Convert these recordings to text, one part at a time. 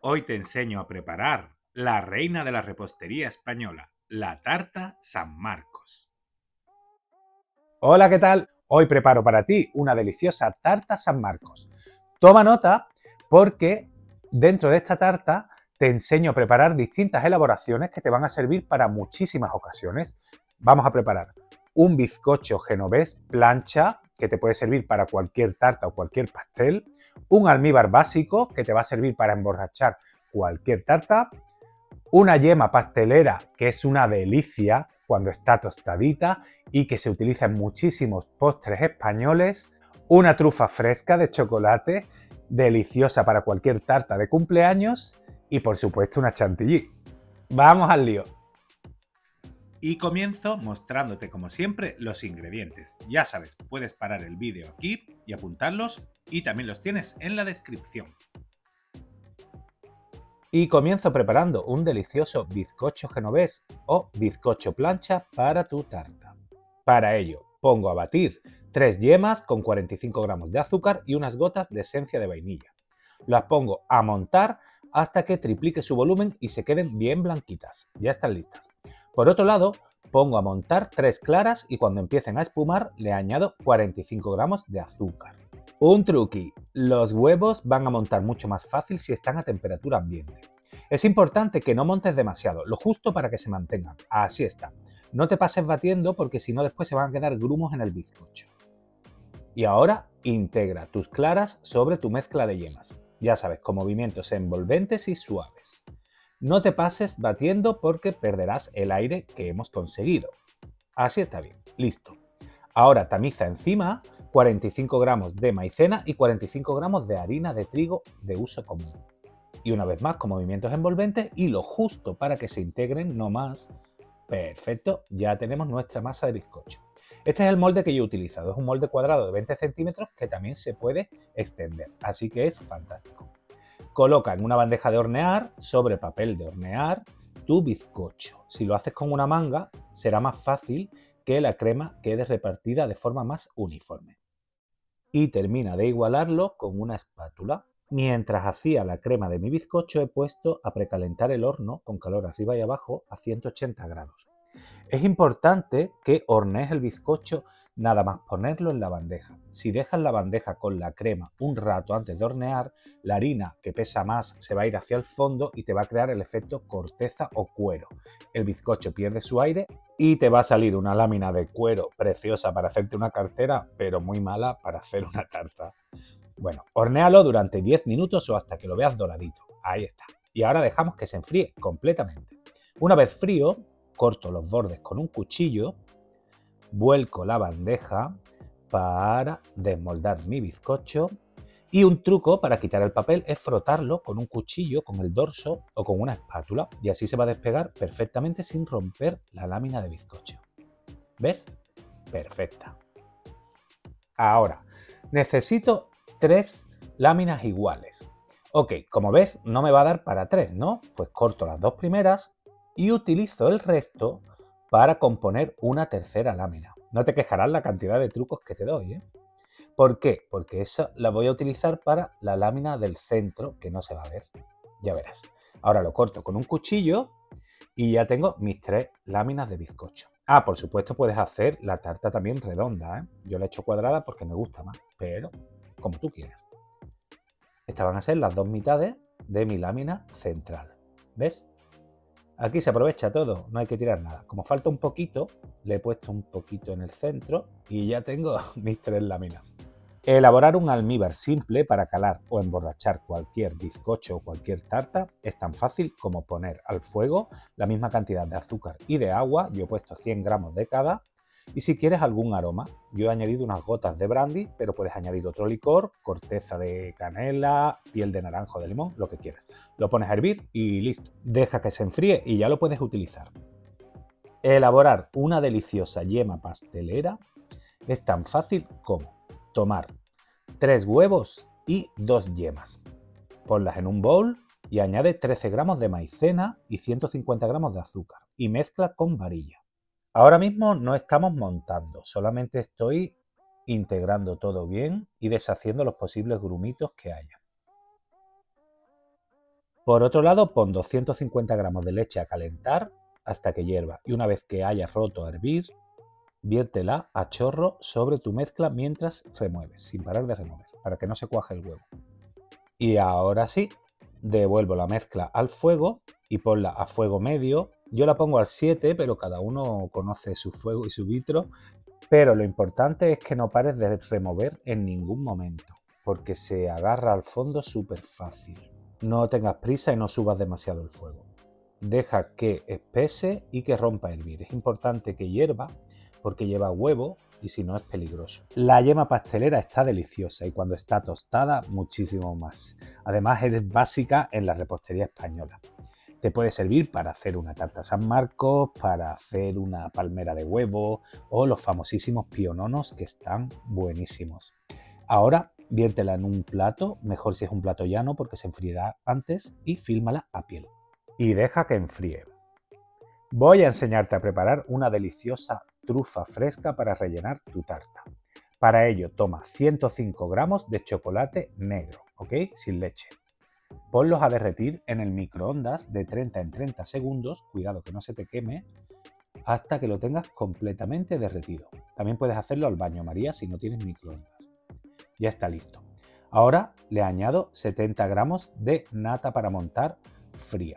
Hoy te enseño a preparar la reina de la repostería española, la tarta San Marcos. Hola, ¿qué tal? Hoy preparo para ti una deliciosa tarta San Marcos. Toma nota porque dentro de esta tarta te enseño a preparar distintas elaboraciones que te van a servir para muchísimas ocasiones. Vamos a preparar un bizcocho genovés plancha que te puede servir para cualquier tarta o cualquier pastel, un almíbar básico que te va a servir para emborrachar cualquier tarta, una yema pastelera que es una delicia cuando está tostadita y que se utiliza en muchísimos postres españoles, una trufa fresca de chocolate deliciosa para cualquier tarta de cumpleaños y por supuesto una chantilly. ¡Vamos al lío! Y comienzo mostrándote como siempre los ingredientes. Ya sabes, puedes parar el vídeo aquí y apuntarlos y también los tienes en la descripción. Y comienzo preparando un delicioso bizcocho genovés o bizcocho plancha para tu tarta. Para ello, pongo a batir 3 yemas con 45 gramos de azúcar y unas gotas de esencia de vainilla. Las pongo a montar hasta que triplique su volumen y se queden bien blanquitas. Ya están listas. Por otro lado, pongo a montar 3 claras y cuando empiecen a espumar le añado 45 gramos de azúcar. Un truqui, los huevos van a montar mucho más fácil si están a temperatura ambiente. Es importante que no montes demasiado, lo justo para que se mantengan. Así está. No te pases batiendo porque si no después se van a quedar grumos en el bizcocho. Y ahora integra tus claras sobre tu mezcla de yemas. Ya sabes, con movimientos envolventes y suaves. No te pases batiendo porque perderás el aire que hemos conseguido. Así está bien, listo. Ahora tamiza encima 45 gramos de maicena y 45 gramos de harina de trigo de uso común. Y una vez más con movimientos envolventes y lo justo para que se integren, no más. Perfecto, ya tenemos nuestra masa de bizcocho. Este es el molde que yo he utilizado, es un molde cuadrado de 20 centímetros que también se puede extender, así que es fantástico. Coloca en una bandeja de hornear, sobre papel de hornear, tu bizcocho. Si lo haces con una manga, será más fácil que la crema quede repartida de forma más uniforme. Y termina de igualarlo con una espátula. Mientras hacía la crema de mi bizcocho he puesto a precalentar el horno con calor arriba y abajo a 180 grados. Es importante que hornees el bizcocho nada más ponerlo en la bandeja. Si dejas la bandeja con la crema un rato antes de hornear, la harina que pesa más se va a ir hacia el fondo y te va a crear el efecto corteza o cuero. El bizcocho pierde su aire y te va a salir una lámina de cuero preciosa para hacerte una cartera, pero muy mala para hacer una tarta. Bueno, hornéalo durante 10 minutos o hasta que lo veas doradito. Ahí está. Y ahora dejamos que se enfríe completamente. Una vez frío, corto los bordes con un cuchillo, vuelco la bandeja para desmoldar mi bizcocho y un truco para quitar el papel es frotarlo con un cuchillo, con el dorso o con una espátula y así se va a despegar perfectamente sin romper la lámina de bizcocho. ¿Ves? Perfecta. Ahora, necesito 3 láminas iguales. Ok, como ves, no me va a dar para 3, ¿no? Pues corto las 2 primeras y utilizo el resto para componer una tercera lámina. No te quejarás la cantidad de trucos que te doy, ¿eh? ¿Por qué? Porque esa la voy a utilizar para la lámina del centro, que no se va a ver. Ya verás. Ahora lo corto con un cuchillo y ya tengo mis 3 láminas de bizcocho. Ah, por supuesto puedes hacer la tarta también redonda, ¿eh? Yo la he hecho cuadrada porque me gusta más, pero como tú quieras. Estas van a ser las 2 mitades de mi lámina central. ¿Ves? Aquí se aprovecha todo, no hay que tirar nada. Como falta un poquito, le he puesto un poquito en el centro y ya tengo mis 3 láminas. Elaborar un almíbar simple para calar o emborrachar cualquier bizcocho o cualquier tarta es tan fácil como poner al fuego la misma cantidad de azúcar y de agua, yo he puesto 100 gramos de cada, y si quieres algún aroma, yo he añadido unas gotas de brandy, pero puedes añadir otro licor, corteza de canela, piel de naranjo de limón, lo que quieras. Lo pones a hervir y listo. Deja que se enfríe y ya lo puedes utilizar. Elaborar una deliciosa yema pastelera es tan fácil como tomar 3 huevos y 2 yemas. Ponlas en un bowl y añade 13 gramos de maicena y 150 gramos de azúcar y mezcla con varilla. Ahora mismo no estamos montando, solamente estoy integrando todo bien y deshaciendo los posibles grumitos que haya. Por otro lado, pon 250 gramos de leche a calentar hasta que hierva y una vez que haya roto a hervir, viértela a chorro sobre tu mezcla mientras remueves, sin parar de remover, para que no se cuaje el huevo. Y ahora sí, devuelvo la mezcla al fuego y ponla a fuego medio. Yo la pongo al 7, pero cada uno conoce su fuego y su vitro. Pero lo importante es que no pares de remover en ningún momento, porque se agarra al fondo súper fácil. No tengas prisa y no subas demasiado el fuego. Deja que espese y que rompa a hervir. Es importante que hierva porque lleva huevo y si no es peligroso. La yema pastelera está deliciosa y cuando está tostada muchísimo más. Además es básica en la repostería española. Te puede servir para hacer una tarta San Marcos, para hacer una palmera de huevo o los famosísimos piononos que están buenísimos. Ahora viértela en un plato, mejor si es un plato llano porque se enfriará antes, y fílmala a piel. Y deja que enfríe. Voy a enseñarte a preparar una deliciosa trufa fresca para rellenar tu tarta. Para ello toma 105 gramos de chocolate negro, ¿ok? Sin leche. Ponlos a derretir en el microondas de 30 en 30 segundos, cuidado que no se te queme, hasta que lo tengas completamente derretido. También puedes hacerlo al baño María si no tienes microondas. Ya está listo. Ahora le añado 70 gramos de nata para montar fría.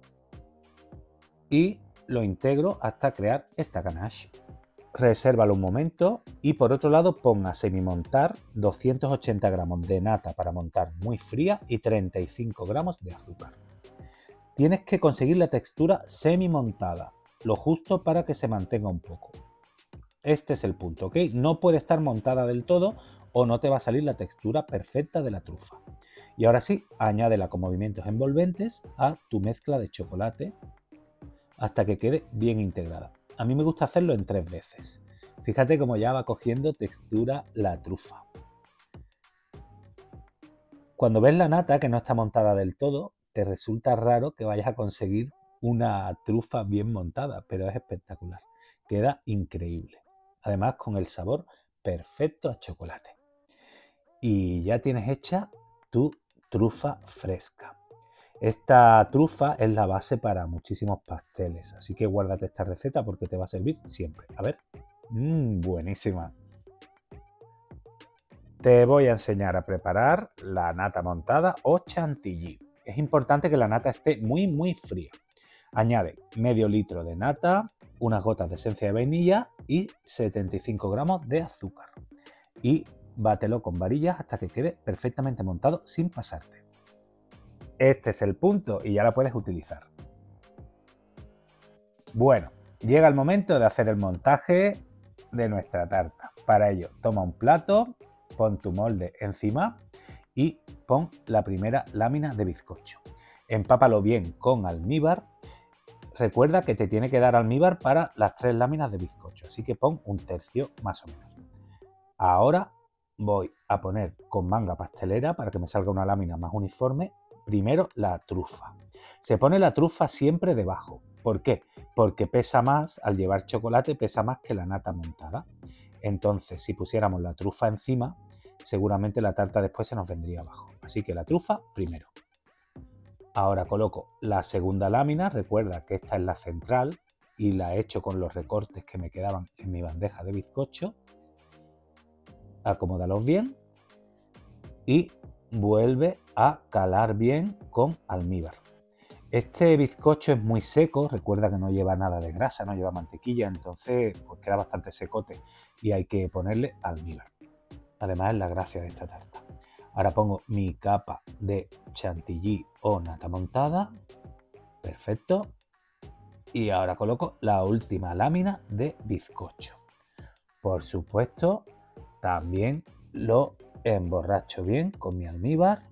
Y lo integro hasta crear esta ganache. Resérvalo un momento y por otro lado pon a semimontar 280 gramos de nata para montar muy fría y 35 gramos de azúcar. Tienes que conseguir la textura semimontada, lo justo para que se mantenga un poco. Este es el punto, ¿ok? No puede estar montada del todo o no te va a salir la textura perfecta de la trufa. Y ahora sí, añádela con movimientos envolventes a tu mezcla de chocolate hasta que quede bien integrada. A mí me gusta hacerlo en 3 veces. Fíjate cómo ya va cogiendo textura la trufa. Cuando ves la nata que no está montada del todo, te resulta raro que vayas a conseguir una trufa bien montada, pero es espectacular. Queda increíble. Además con el sabor perfecto a chocolate. Y ya tienes hecha tu trufa fresca. Esta trufa es la base para muchísimos pasteles, así que guárdate esta receta porque te va a servir siempre. A ver, buenísima. Te voy a enseñar a preparar la nata montada o chantilly. Es importante que la nata esté muy fría. Añade medio litro de nata, unas gotas de esencia de vainilla y 75 gramos de azúcar. Y bátelo con varillas hasta que quede perfectamente montado sin pasarte. Este es el punto y ya la puedes utilizar. Bueno, llega el momento de hacer el montaje de nuestra tarta. Para ello, toma un plato, pon tu molde encima y pon la primera lámina de bizcocho. Empápalo bien con almíbar. Recuerda que te tiene que dar almíbar para las 3 láminas de bizcocho, así que pon un tercio más o menos. Ahora voy a poner con manga pastelera para que me salga una lámina más uniforme. Primero la trufa. Se pone la trufa siempre debajo. ¿Por qué? Porque pesa más, al llevar chocolate, pesa más que la nata montada. Entonces, si pusiéramos la trufa encima, seguramente la tarta después se nos vendría abajo. Así que la trufa primero. Ahora coloco la segunda lámina. Recuerda que esta es la central y la he hecho con los recortes que me quedaban en mi bandeja de bizcocho. Acomódalos bien y vuelve a calar bien con almíbar. Este bizcocho es muy seco, recuerda que no lleva nada de grasa, no lleva mantequilla, entonces pues queda bastante secote y hay que ponerle almíbar. Además es la gracia de esta tarta. Ahora pongo mi capa de chantilly o nata montada. Perfecto. Y ahora coloco la última lámina de bizcocho. Por supuesto, también lo emborracho bien con mi almíbar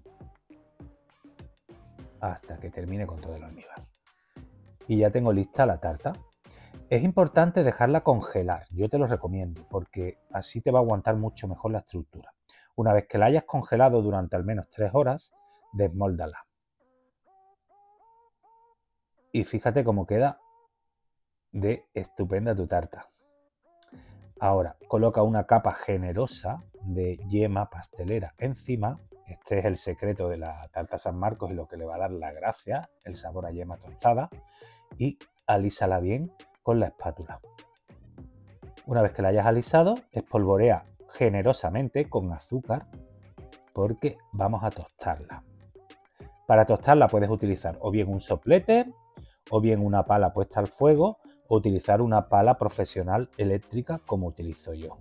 hasta que termine con todo el almíbar. Y ya tengo lista la tarta. Es importante dejarla congelar, yo te lo recomiendo, porque así te va a aguantar mucho mejor la estructura. Una vez que la hayas congelado durante al menos 3 horas, desmóldala. Y fíjate cómo queda de estupenda tu tarta. Ahora, coloca una capa generosa de yema pastelera encima Este es el secreto de la tarta San Marcos y lo que le va a dar la gracia, el sabor a yema tostada. Y alísala bien con la espátula. Una vez que la hayas alisado, espolvorea generosamente con azúcar porque vamos a tostarla. Para tostarla puedes utilizar o bien un soplete o bien una pala puesta al fuego o utilizar una pala profesional eléctrica como utilizo yo.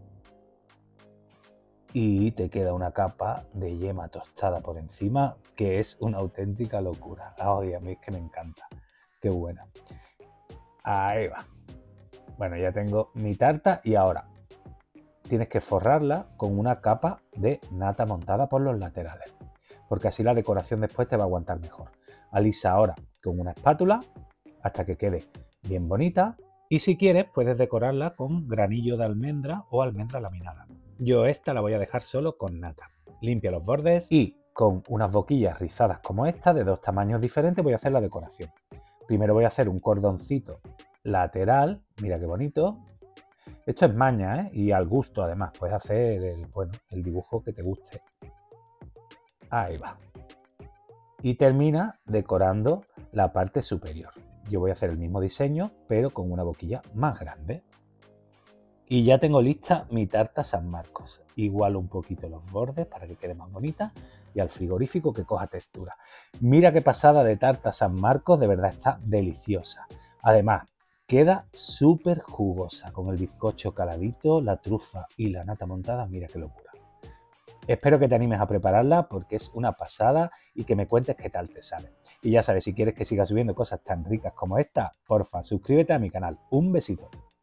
Y te queda una capa de yema tostada por encima que es una auténtica locura. Ay, a mí es que me encanta. Qué buena. Ahí va. Bueno, ya tengo mi tarta y ahora tienes que forrarla con una capa de nata montada por los laterales, porque así la decoración después te va a aguantar mejor. Alisa ahora con una espátula hasta que quede bien bonita y si quieres puedes decorarla con granillo de almendra o almendra laminada. Yo esta la voy a dejar solo con nata. Limpia los bordes y con unas boquillas rizadas como esta de dos tamaños diferentes voy a hacer la decoración. Primero voy a hacer un cordoncito lateral, mira qué bonito. Esto es maña, ¿eh? Y al gusto además, puedes hacer el dibujo que te guste. Ahí va. Y termina decorando la parte superior. Yo voy a hacer el mismo diseño, pero con una boquilla más grande. Y ya tengo lista mi tarta San Marcos. Igualo un poquito los bordes para que quede más bonita y al frigorífico que coja textura. Mira qué pasada de tarta San Marcos, de verdad está deliciosa. Además, queda súper jugosa con el bizcocho caladito, la trufa y la nata montada. Mira qué locura. Espero que te animes a prepararla porque es una pasada y que me cuentes qué tal te sale. Y ya sabes, si quieres que siga subiendo cosas tan ricas como esta, porfa, suscríbete a mi canal. Un besito.